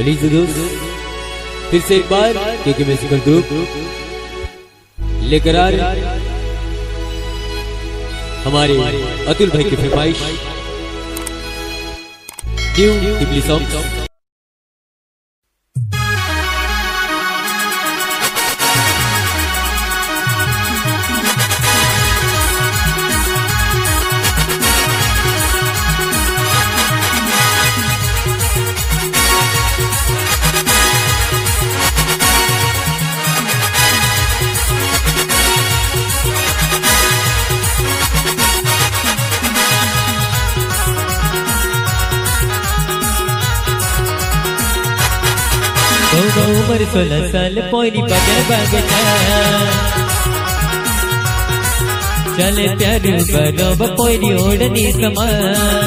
Please दोस्त फिर से एक बार के म्यूजिकल ग्रुप लेकर आ रहे हमारे अतुल भाई की फरमाइश न्यू टिपली सॉन्ग। उम्र 16 साल पोरी बगे बगचा चले प्यारू बरोब पोरी ओढ़नी समान।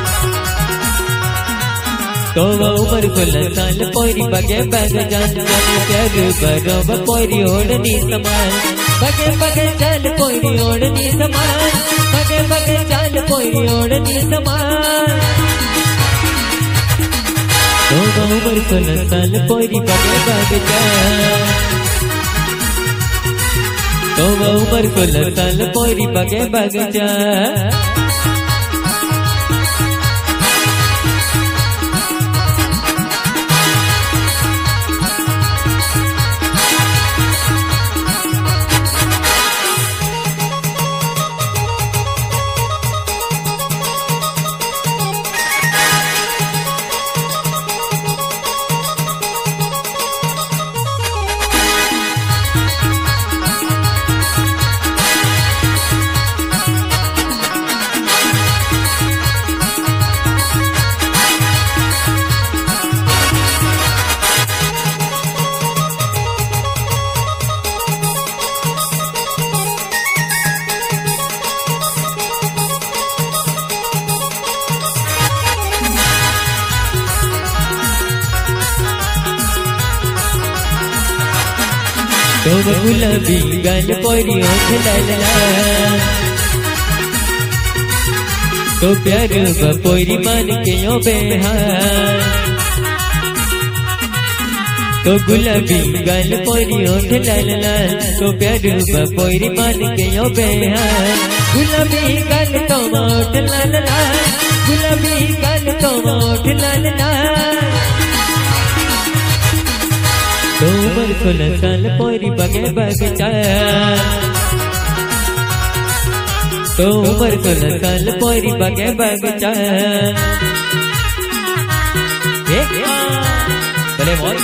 तो उम्र 16 साल पोरी बगे बगचा चले प्यारू बरोब पोरी ओढ़नी समान। बगे बगे चल पोरी ओढ़नी समान, बगे बगे चल पोरी ओढ़नी समान। तो उम्र 16 साल पोरी बगे बगचा, तो उम्र 16 साल पोरी बगे बगचा। तो गुलाबी गाल पोरी ओठ लाला, तो प्यार पोरी मान के यो बेहार। तो गुलाबी गाल पोरी ओठ लाला, तो प्यार पोरी मान के यो बेहार। गुलाबी गाल तो ओठ लाला, गुलाबी गाल तो ओठ लाला। तो उम्र 16 साल पोरी बगे बगचा, तो उम्र 16 साल पोरी बगे बगचा। भले मोर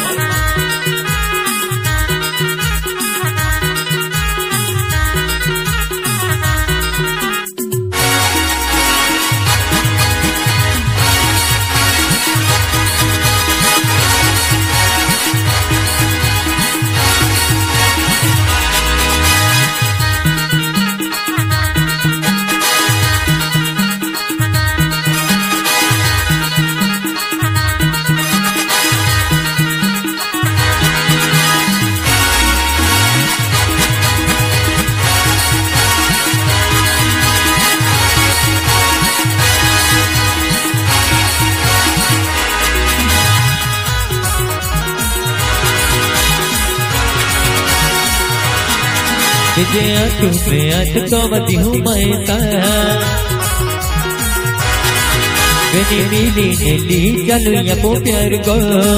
तुझे आंखों में आंख तो मती हूँ मैं कनी मिली ने ली चलो या पो प्यार को।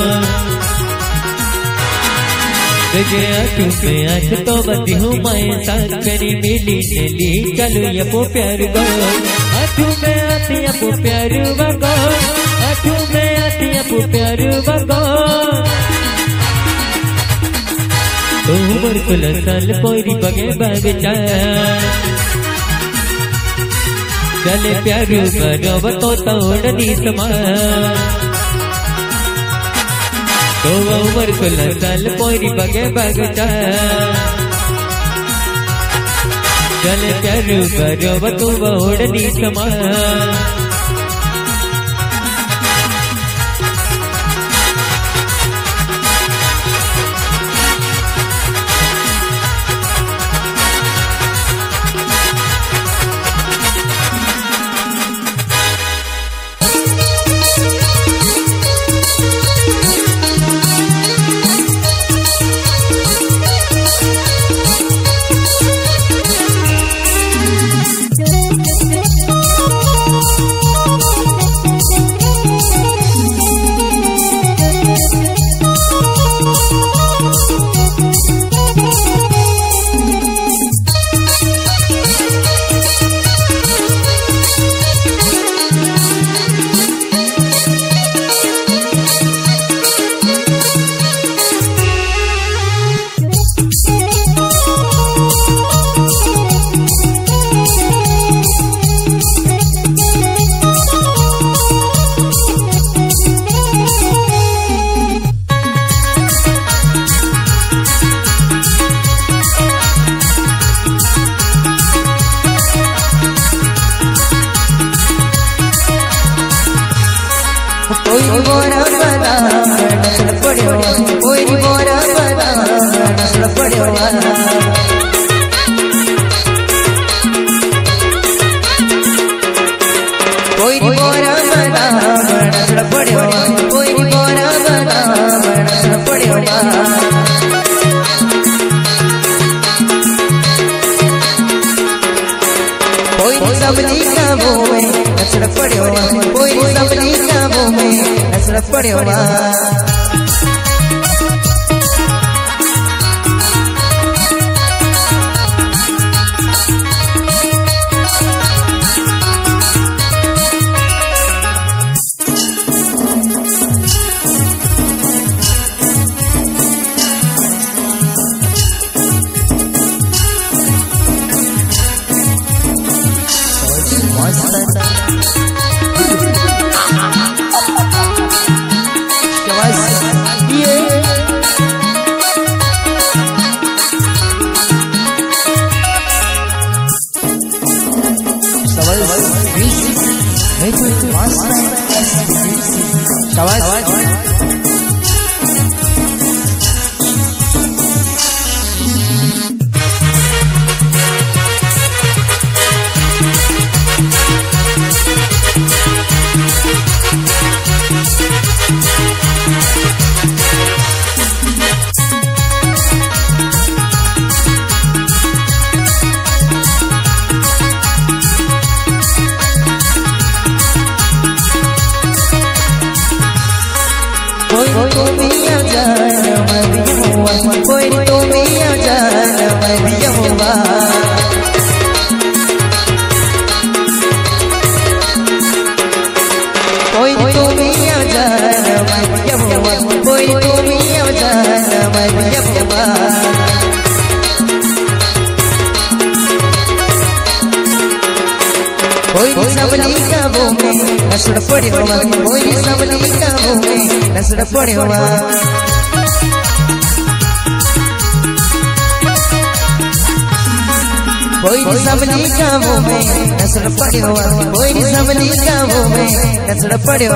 तुझे आंखों में आंख तो मती हूँ मैं कनी मिली ने ली चलो या पो प्यार को। आंखों में आती या पो प्यार वगो, आंखों में आती या पो प्यार वगो। तो उम्र 16 साल पोरी बगे बगचा चले प्यारू बरोब तो ओढ़नी समान। तो उम्र 16 साल पोरी बगे बगचा चले प्यारू बरोब तो ओढ़नी समान। बोरा बना नसल पड़ियो कोई बोरा बना नसल पड़ियो कोई बोरा बना नसल पड़ियो कोई बोरा बना नसल पड़ियो कोई सबनी काबू में नसल पड़ियो कोई सबनी काबू में नसल पड़ियो कोई तो मियां जान मरियम हुआ कोई तो मियां जान मरियम हुआ कोई तो मियां जान मरियम हुआ कोई सबनी काबू में नसल पड़ियो कोई सबनी काबू में नसल पड़ियो कोई सबनी काबू में नसल पड़ियो कोई सबनी काबू में नसल पड़ियो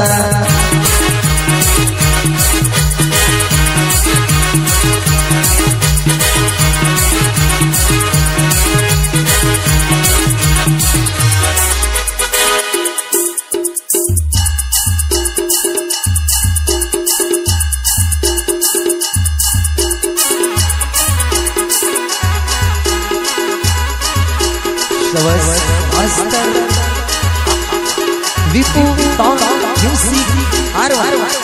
Master Vipu Tong Music Haru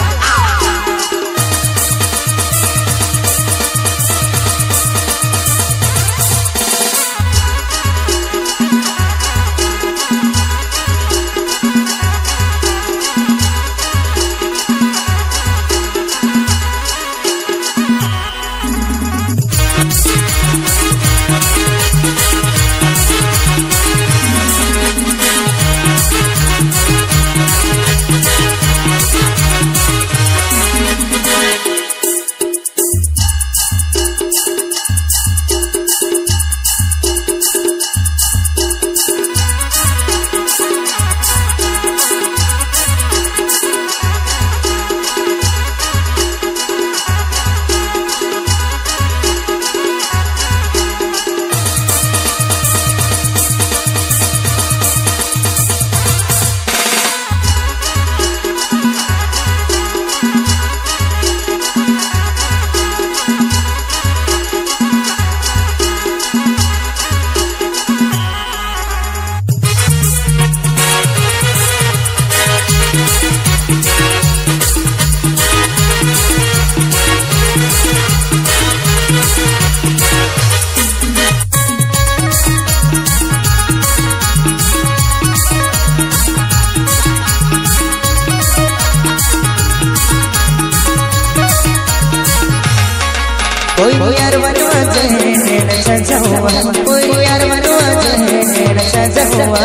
कोई यार बनवा जहने नशा हुआ कोई यार बनवा जहने नशा हुआ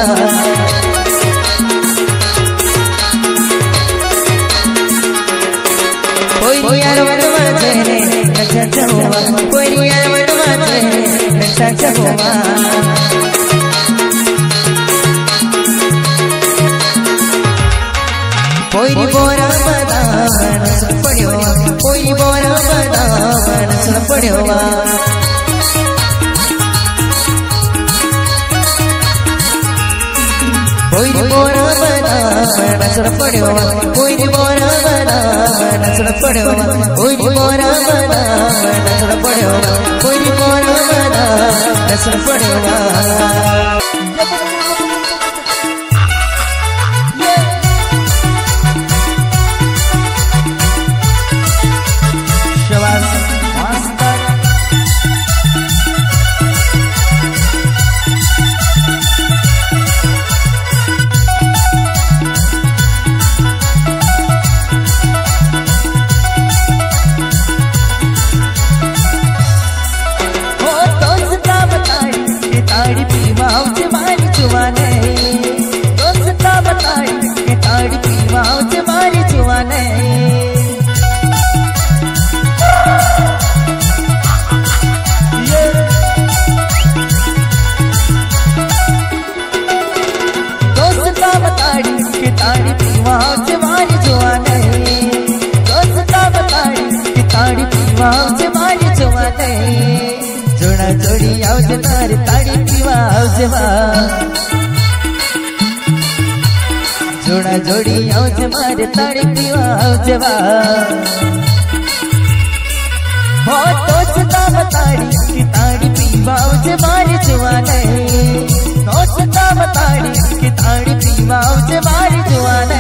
कोई यार बनवा जहने नशा हुआ कोई यार बनवा जहने नशा हुआ कोई बोरा पड़ो कोई बोरा बना नचड़ पड़ो कोई बोरा बना नचड़ पड़ो कोई बोरा बना नचड़ पड़ो कोई बोरा बना नचड़ पड़ो ताड़ी पीवाओ से मारी जुआने दोस्ता बताई के ताड़ी पीवाओ से मारी जुआने दोस्ता बताई के ताड़ी पीवाओ से मारी जुआने दोस्ता बताई के ताड़ी पीवाओ से मारी जुआने जोड़ा जोड़ी आओ तारी ताड़ी पीवा जोड़ा जोड़ी आओ मारे ताड़ी पीवा बहुत दोस्ता बताड़ी की ताड़ी पीवा मारे जुआने दोस्ता बताड़ी की ताड़ी पीवा मारे जुआने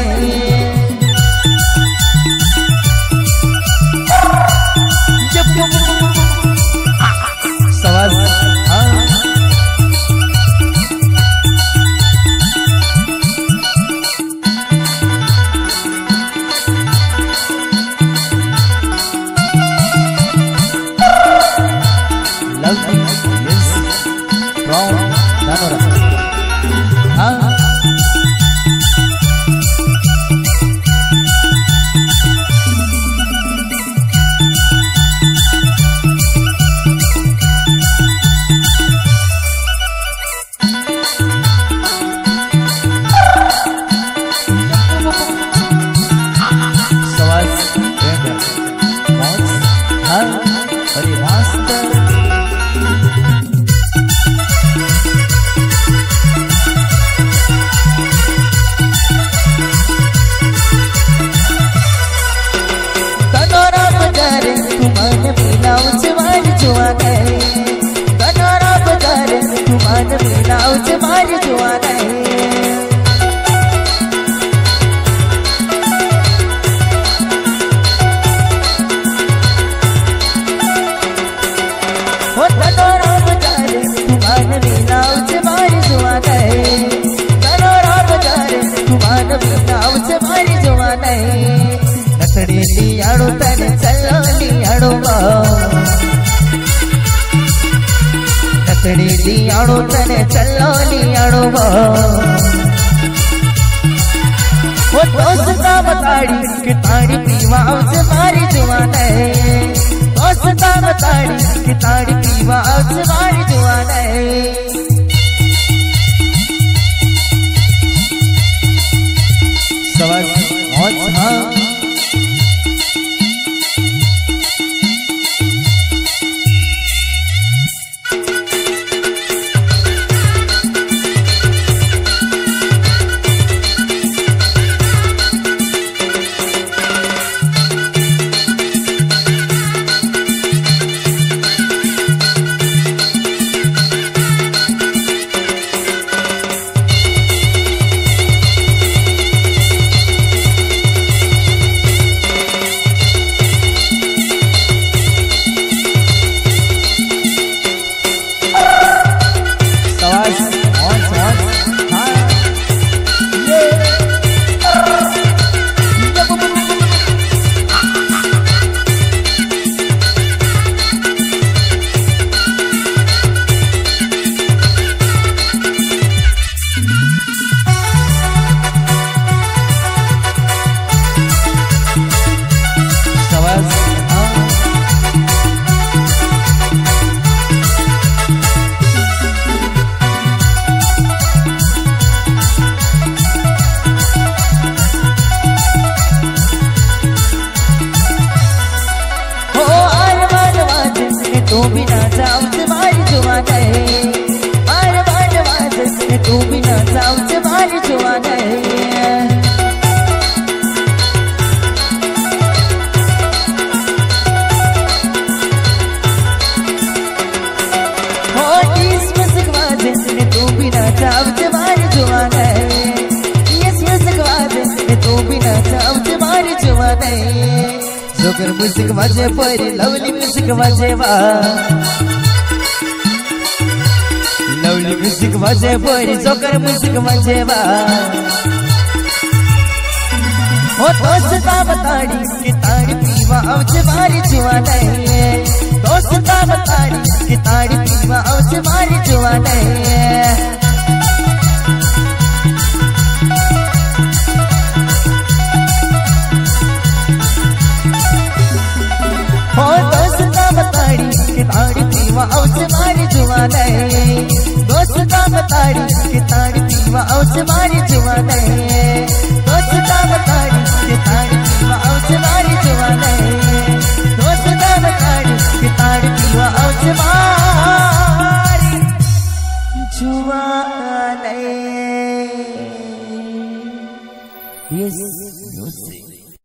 सवाल मारी जुआने हो तनोरा बजारे तुमान मीनाव से मारी जुआने तनोरा बजारे तुमान मीनाव से मारी जुआने नतड़ी लियाड़ो तने चलो लियाड़ो नतड़ी लियाड़ो तने चलो लियाड़ो वो दोस्ता बताड़ी कि ताड़ी पीवा से मारी जुआने दोस्ता बताड़ी कि ताड़ी पीवा से मारी जुआने सवाल हाँ जोकर म्युझिक वाजे पोरी लवली म्युझिक वाजेवा लवली म्युझिक वाजे पोरी जोकर म्युझिक वाजेवा ओ दोस्ता बताड़ी कि ताड़ी पीवा औचे मारी जुआने दोस्ता बताड़ी कि ताड़ी पीवा औचे मारी जुआने ओ दोस्ता बताड़ी कि ताड़ी पीवा औचे मारी जुआने दोस्ता बताड़ी कि ताड़ी पीवा औचे मारी जुआने दोस्ता बताड़ी कि ताड़ी पीवा औचे मारी जुआने दोस्ता बताड़ी कि ताड़ी पीवा औचे मारी जुआने Yes, music.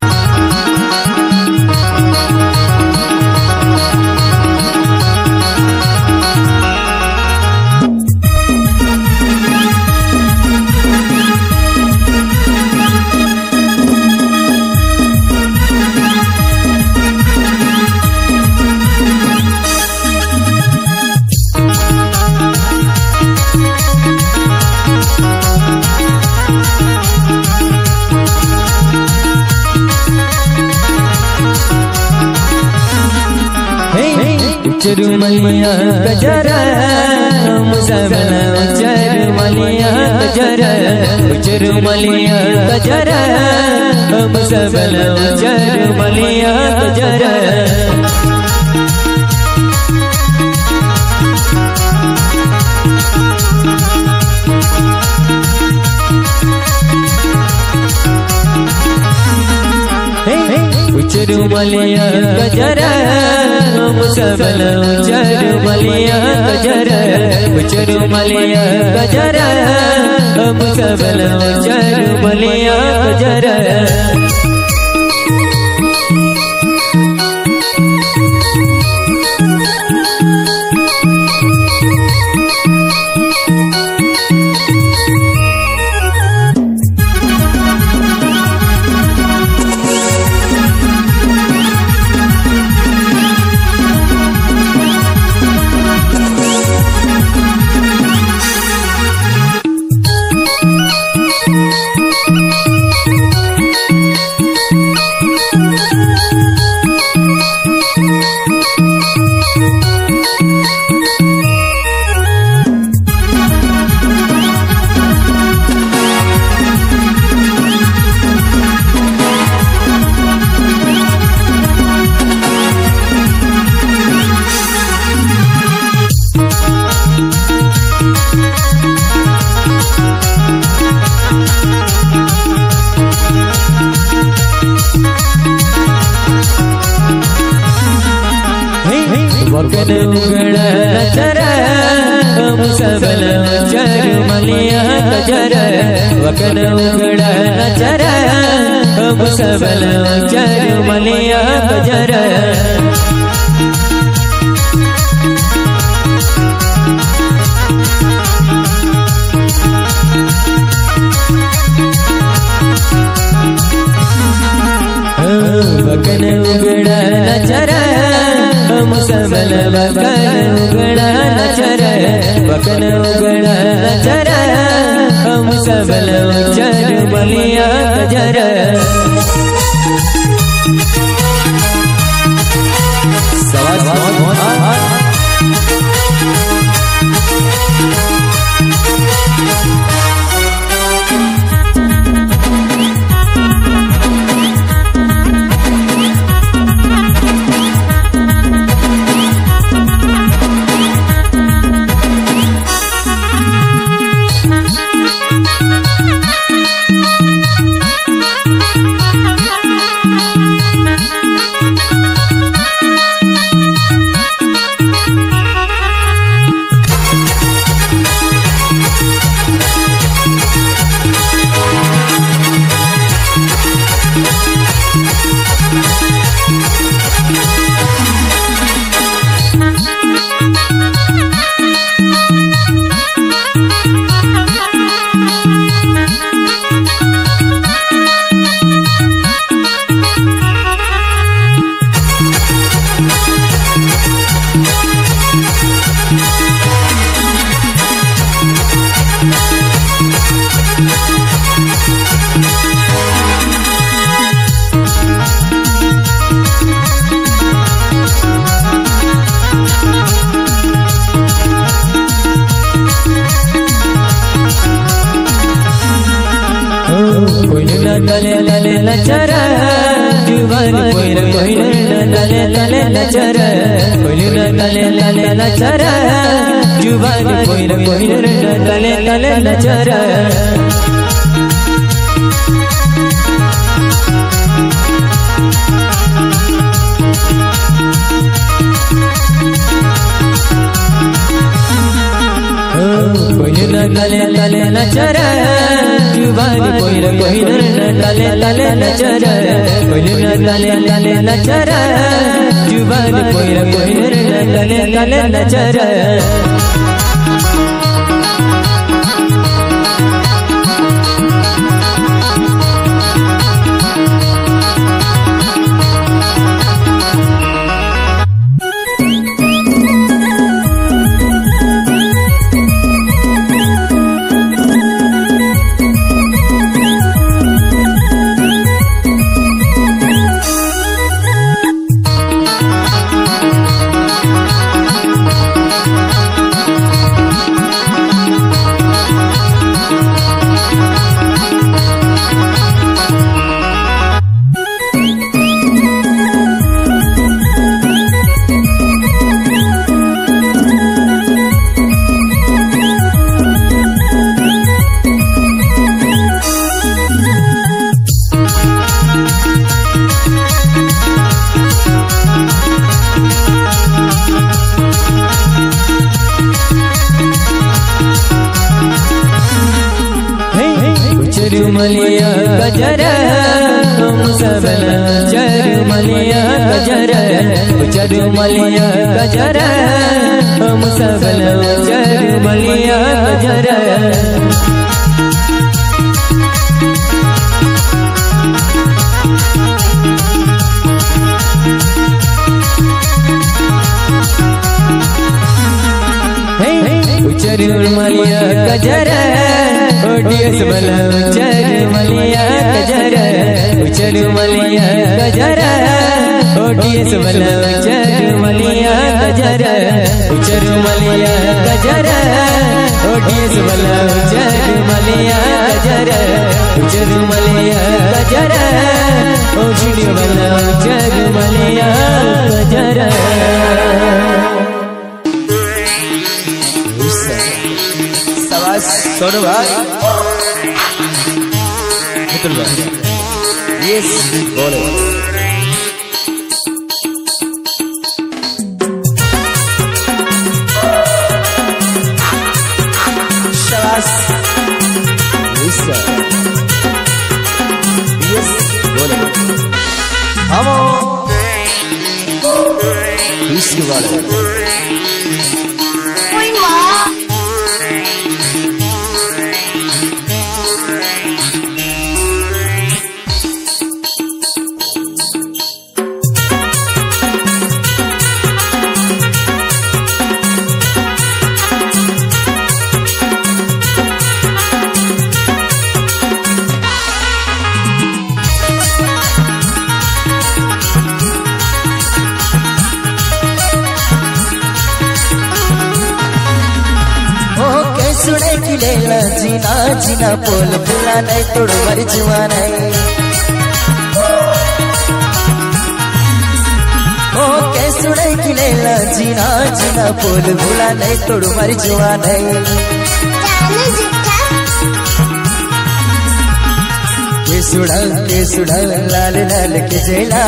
चरुमलिया गजरा मुसबला चरुमलिया गजरा चरुमलिया गजरा मुसबला चरुमलिया गजरा चरुमलिया गजरा मुसबला चरुमलिया गजरा चरुमलिया गजरा मुसबला चरुमलिया गजरा वकन उगड़ा नजरा मुसबला चरुमलिया गजरा वकन उगड़ा नजरा मुसबला चरुमलिया गजरा वकन उगड़ा नजरा मुसबला वकन उगड़ा नजरा वकन उगड़ा नजरा मुसबला चरुमलिया गजरा कोइला तले तले लचरा जुबान कोइरा कोइला तले तले लचरा कोइला तले तले लचरा जुबान कोइरा कोइला तले तले लचरा कोइला तले तले लचरा जुबान कोइरा कोइला तले तले लचरा कोइला तले तले लचरा जुबान कोइरा कोइला तले तले लचरा चरुमलिया गजरा मुसबला चरुमलिया गजरा चरुमलिया गजरा मुसबला चरुमलिया गजरा चरुमलिया गजरा ओडियस बला चरुमलिया गजरा चरुमलिया गजरा ओडियस बला चरुमलिया गजरा चरुमलिया गजरा ओडियस बला चरुमलिया गजरा चरुमलिया गजरा ओडियस बला चरुमलिया गजरा सोनू भाई मित्र भाई यस बोलो शाबाश यस बोलो हम इसके वाले सुने की लेला जीना जीना पोल बुला नहीं तोड़ मर जुआना ओ के सुने की लेला जीना जीना पोल बुला नहीं तोड़ मर जुआना के सुड़ा लाल लाल के जेला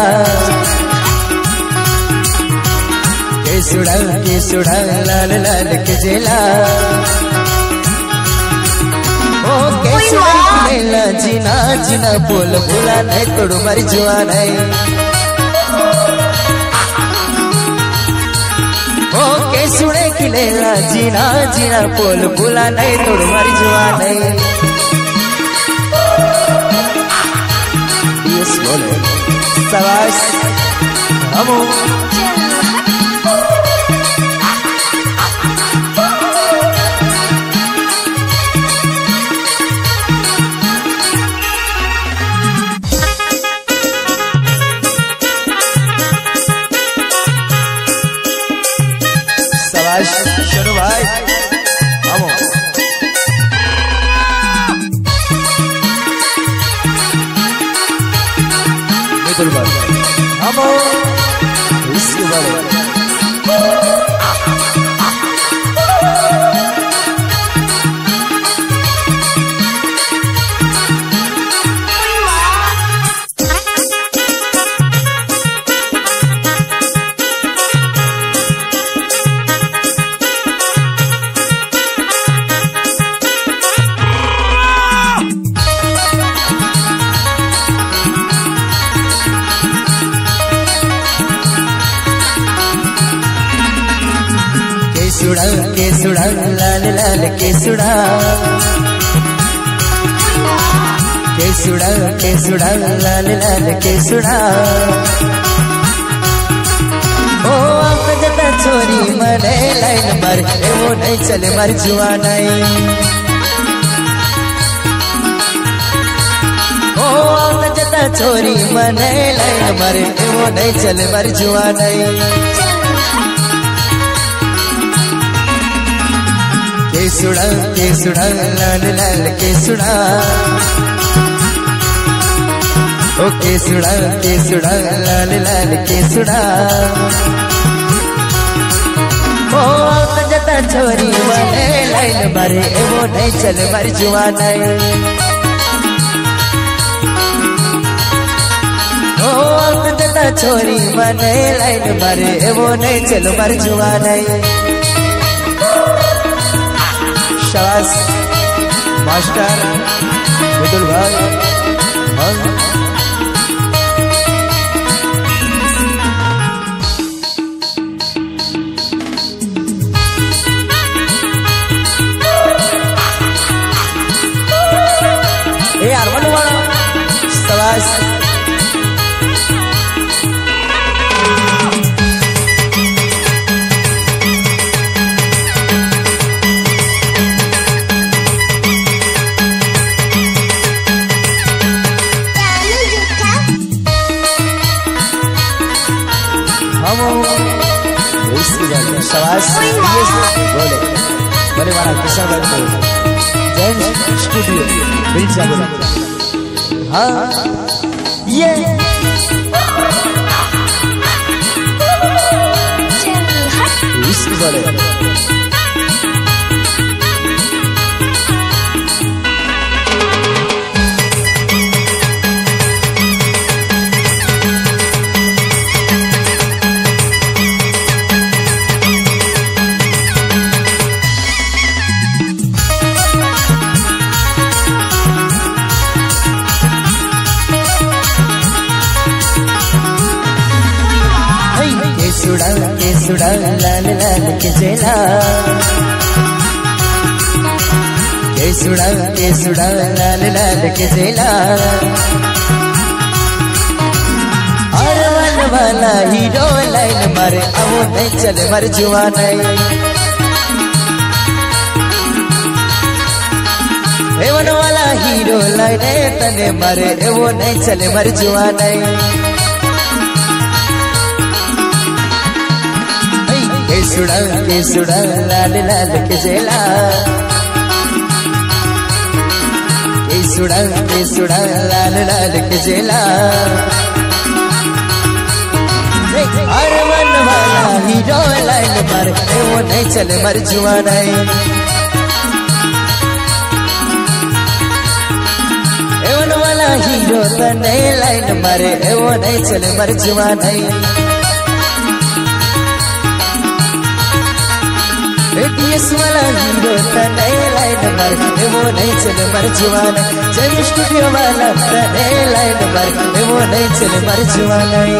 के सुड़ा लाल लाल के जेला जीना जीना बोल बुला नहीं तोड़ मर जुआना ओ के सुने की लेला जीना जीना बोल बुला नहीं तोड़ मर जुआना यस बोलो शाबाश हम शोनू भाई सुड़ा लाल लाल के सुड़ा लाल लाल के सुड़ा ओ आप जता छोरी मने लाइन मर वो नहीं चले मर जुआ नहीं ओ आप जता छोरी मने लाइन मर वो नहीं चले मर जुआ नहीं के सुड़ा लाल लाल के सुड़ा ओ के सुड़ा लाल लाल के सुड़ा ओ जता छोरी मने लाइन मरे वो नहीं चल मर जुआ नहीं ओ जता छोरी मने लाइन मरे वो नहीं चल मर जुआ नहीं शाबाश मास्टर विदुल भाई यार बनवा शाबाश शाबाश बोले बड़े बड़ा किसान जैन स्टूडियो बिल्चा बोला हाँ ये इसकी बोले सुड़ा लाल लाल के जेला के सुड़ा लाल लाल के जेला और वन वाला हीरो लाइन मारे अब नहीं चले मर जुआ नहीं वन वाला हीरो लाइन तने मारे वो नहीं चले मर जुआ नहीं के सुड़ा लाल लाल के जेला के सुड़ा लाल लाल के जेला और वन वाला हीरो लाइन मर वो नहीं चले मर जुआ नहीं वन वाला हीरो तने लाइन मरे वो नहीं चले मर जुआ नहीं एटीएस वाला हीरो तने लाइन मर वो नहीं चले मर जुआ नहीं जब स्टूडियो वाला तने लाइन मर वो नहीं चले मर जुआ नहीं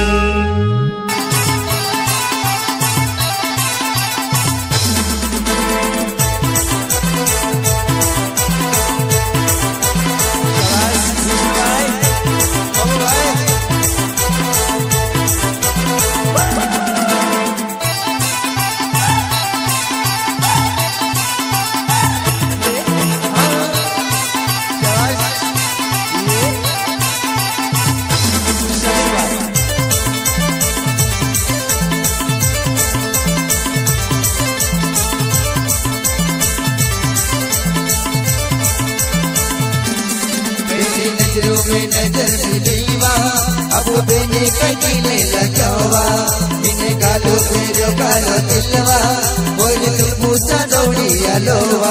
नजरों में नजर मिलीवा अब बेने कटीले लगावा इन्हें गालो फेरो गालो दिलवा बोल तू पूछा दौड़ी अलोवा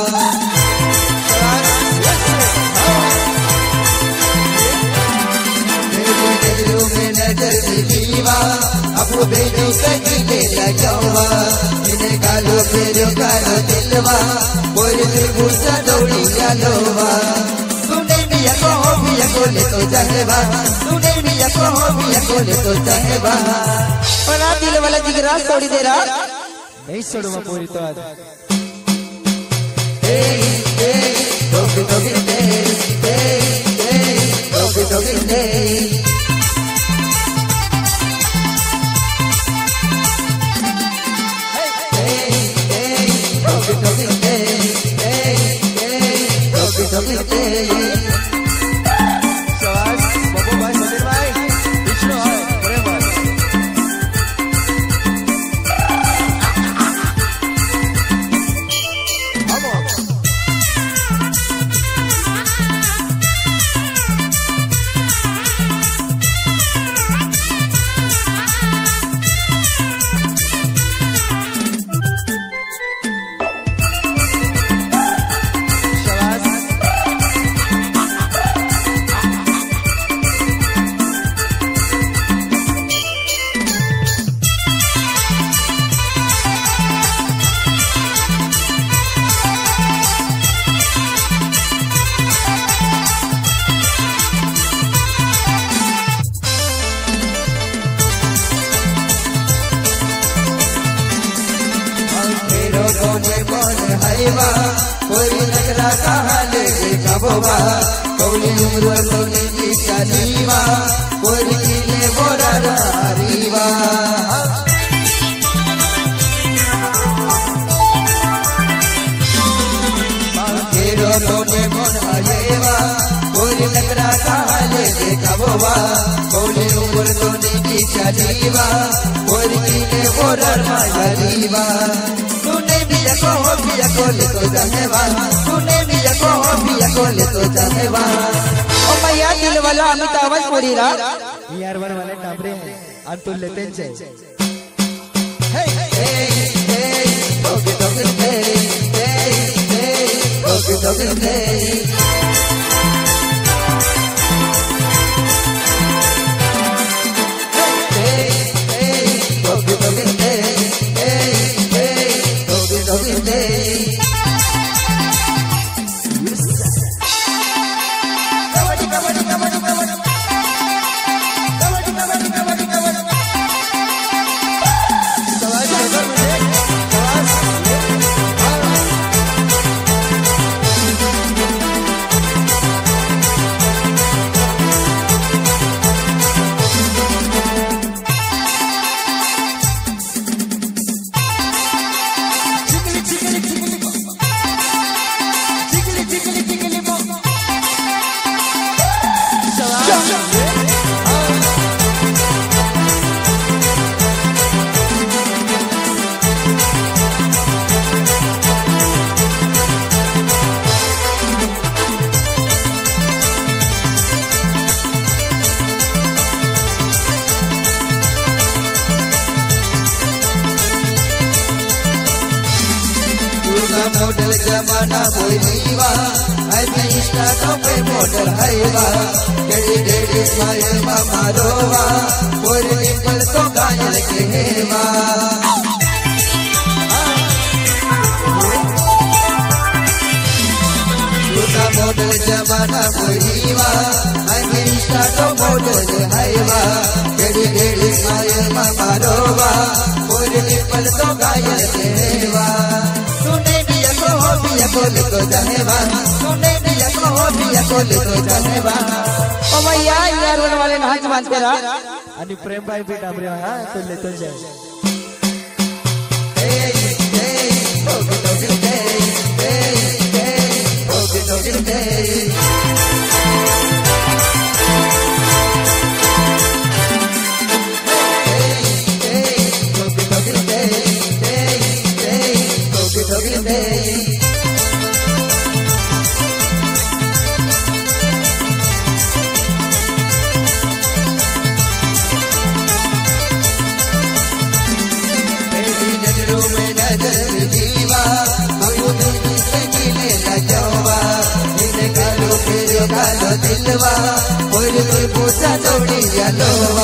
नजरों में नजर मिलीवा अब बेने कटीले लगावा इन्हें गालो फेरो गालो दिलवा बोल तू पूछा दौड़ी अलोवा कोले तो चाहेबा तूने मिया को हो मिया कोले तो चाहेबा बना दिल वाला जिगरा छोड़ी दे रहा नहीं सोडवा पोरी तो आज कोई नगरा कहाँ ले कबोबा कौली उम्र लोनी की शादीवा कोई किले बोरा रीवा केरो लोने मन आएवा कोई नगरा कहाँ ले कबोबा कौली उम्र लोनी की शादीवा कोई किले बोरा रीवा तूने मिया को ले तो जाने वाला तूने मिया को ले तो जाने वाला ओ मैया दिल वाला अमिताभ पूरी रा यार वन वाले टाबरे हैं अंतुल लेते हैं हे हे हे ओके ओके हे हे ओके ओके हे मॉडल जमाना कोई नीवा ऐसे इंस्टा तो पे मॉडल हैवा केडी डेडी स्माइल मामा रोवा कोई निकल तो गायल के हेवा दूसरा मॉडल जमाना कोई नीवा ऐसे इंस्टा तो मॉडल हैवा केडी डेडी स्माइल मामा रोवा कोई निकल तो गायल के हेवा कोले तो जानेवा सुने दिया कोले तो जानेवा ओ मैया यार वाले हाथ बांध के रहा आणि प्रेम भाई भी डाबरे हां तो ले तो जाए हे हे ओके ओके हे हे ओके ओके दिलवा कोई पूछा दौड़ी लोवा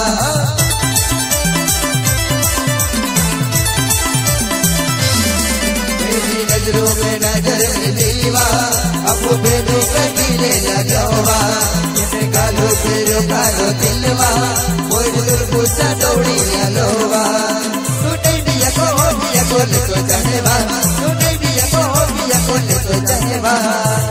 मेरी नजरों में नजर दीवा अब बेदू कटीले लगवा कालो फेरो कालो दिलवा कोई पूछा दौड़ी लोवा तू तो चहेवा